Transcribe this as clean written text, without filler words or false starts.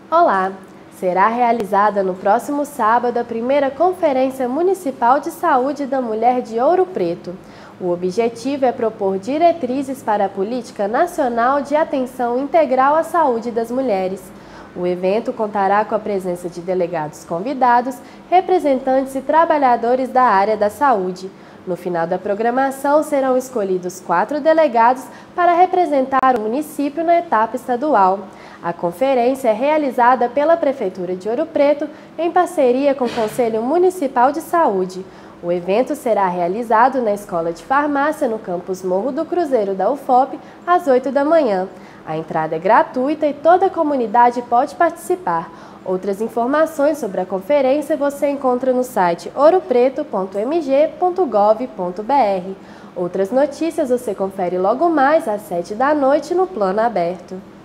Olá! Será realizada no próximo sábado a primeira Conferência Municipal de Saúde da Mulher de Ouro Preto. O objetivo é propor diretrizes para a Política Nacional de Atenção Integral à Saúde das Mulheres. O evento contará com a presença de delegados convidados, representantes e trabalhadores da área da saúde. No final da programação, serão escolhidos 4 delegados para representar o município na etapa estadual. A conferência é realizada pela Prefeitura de Ouro Preto em parceria com o Conselho Municipal de Saúde. O evento será realizado na Escola de Farmácia, no campus Morro do Cruzeiro da UFOP, às 8 da manhã. A entrada é gratuita e toda a comunidade pode participar. Outras informações sobre a conferência você encontra no site ouropreto.mg.gov.br. Outras notícias você confere logo mais às 7 da noite no Plano Aberto.